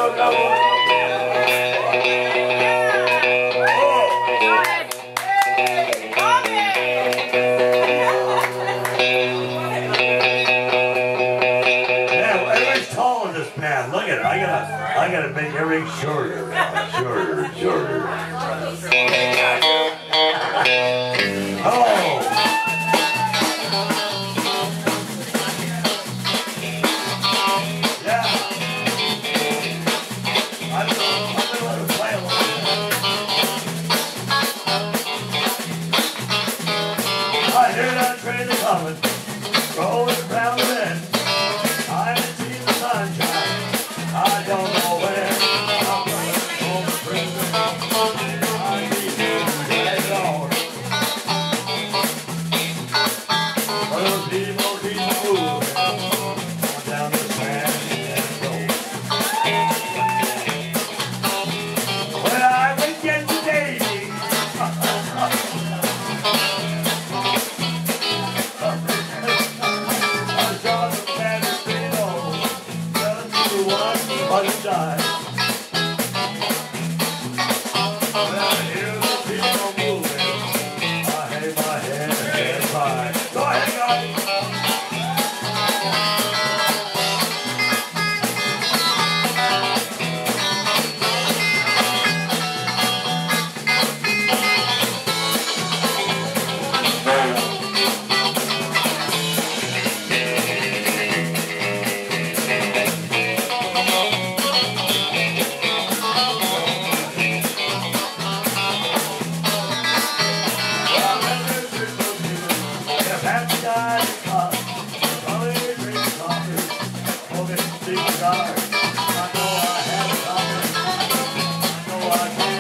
Look at it. I gotta make everything shorter. Shorter. Oh! Yeah. I'm gonna let it play a little bit. I hear that train coming, rolling around the bend. I haven't seen the sunshine. I don't know where I'm going home to prison. I need to get it on. Those people keep moving on down the San Road. Well, I would get the Davy. I saw the man one die. Well, I hear the people moving. I hang my head and get by. Go ahead, guys. I know I had a